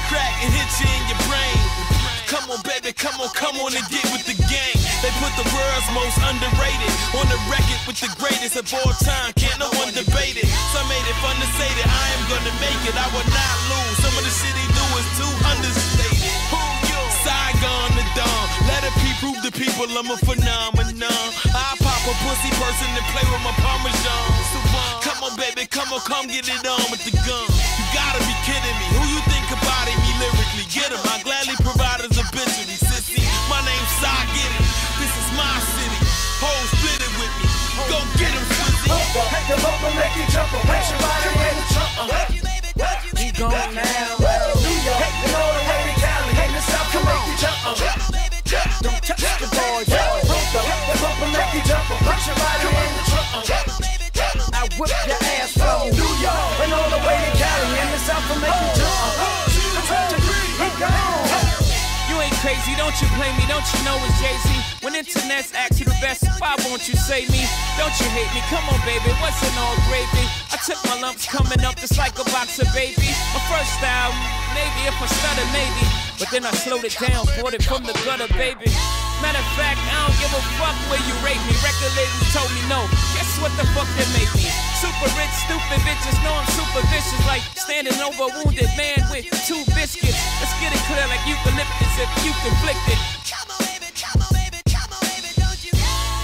crack and hit you in your brain. Come on, baby, come on and get with the game. They put the world's most underrated on the record with the greatest of all time. Can't no one debate it. Some made it fun to say that I am gonna make it. I will not lose. Some of the shit he do is too understated. Saigon the Dawn. Let it be prove to people I'm a phenomenon. I pop a pussy person and play with my Parmesan. Come on, baby, come get it on with the gun. You gotta be kidding me. Who you think about me lyrically? Get him. I gladly provide his obituary, sissy. My name's Cy, get it. This is my city. Hoes split it with me. Go get him, Swizzy. Take the bump and make you jump. Make your body in the trunk. We gone now. New York, and all the way to Cali. In the South can make you jump. Don't touch the boy. Take the bump and make you jump. Put your body in the trunk. I whip your ass from New York and all the way to Cali. In the South can make you jump. You ain't crazy, don't you play me, don't you know it's Jay-Z? When internets ask you the best, why won't you say me? Don't you hate me? Come on, baby, what's in all gravy? I took my lumps coming up just like a box of baby. My first style, maybe if I stutter, maybe. But then I slowed it down, bought it from the gutter, baby. Matter of fact, I don't give a fuck where you rate me. Record labels told me no. Guess what the fuck they make me? Super rich, stupid bitches know I'm super vicious. Like standing over a wounded man with 2 biscuits. Let's get it clear like eucalyptus if you conflict it. Come on, baby, come on, baby, come on, baby, don't you?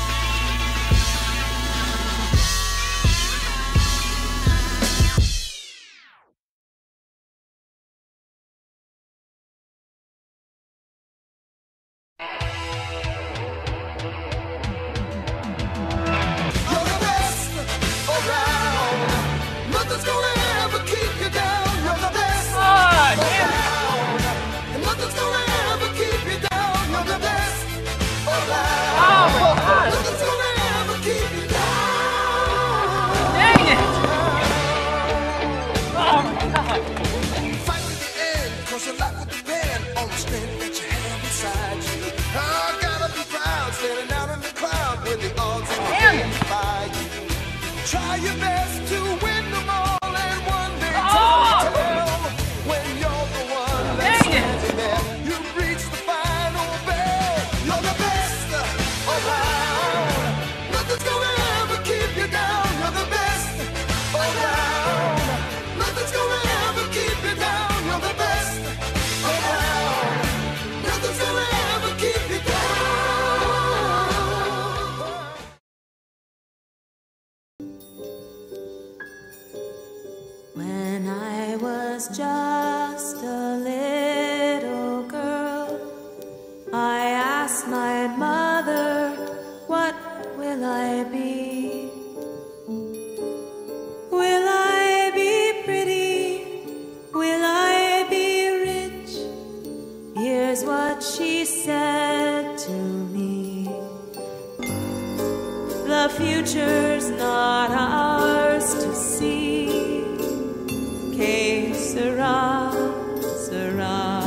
Try your best to win them all, and one day tell when you're the one that's standing there. You reach the final bell. You're the best around. Nothing's gonna ever keep you down. You're the best around. Nothing's gonna ever keep you down. You're the best around. Nothing's gonna ever keep you down. When I was just a little girl, I asked my mother, what will I be? Will I be pretty? Will I be rich? Here's what she said to me: the future's not ours to see. Que sera, sera.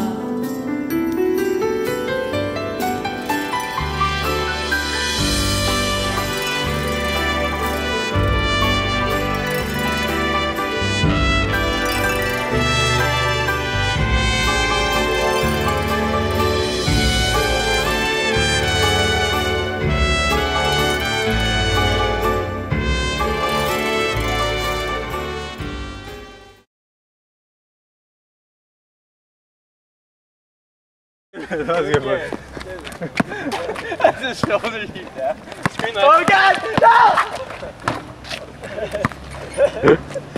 That was a good one. That's his shoulder heat down. Screen Oh God! No!